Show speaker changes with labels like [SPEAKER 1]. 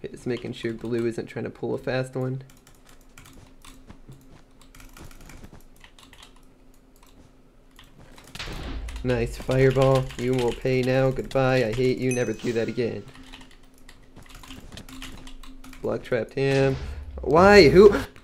[SPEAKER 1] Just making sure blue isn't trying to pull a fast one. Nice fireball. You will pay now. Goodbye. I hate you. Never do that again. Block trapped him. Why? Who?